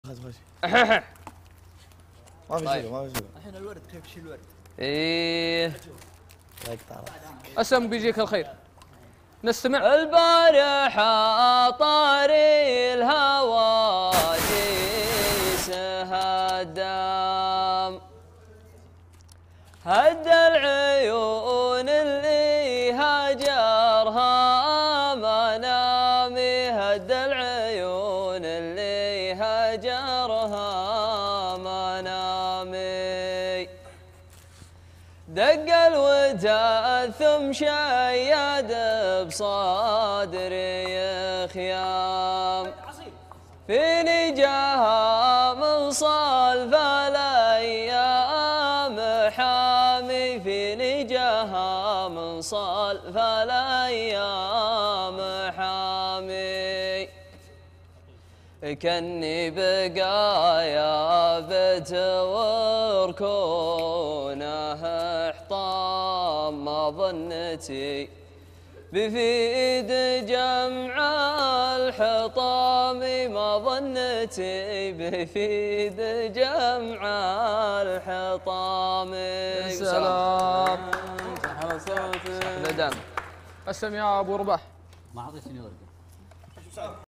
خش ما في طيب. شيء ما في شيء. الحين الورد كيف تشيل الورد؟ ايه لا يقطع راسك. اسم بيجيك الخير. نستمع. البارحة طاري الهوى جيسها الدام، هد العيون اللي هاجرها منامي، هد العيون اللي هاجرها منامي، دق الوداد ثم شياد بصدري خيام، فيني جاها من صلف الايام حامي، فيني جاها من صلف الايام حامي، كني بقايا بتوركونه حطام، ما ظنتي بفيد جمع الحطام، ما ظنتي بفيد جمع الحطام. سلام على صوتك. اسم يا ابو رباح. ما اعطيتني ورقه.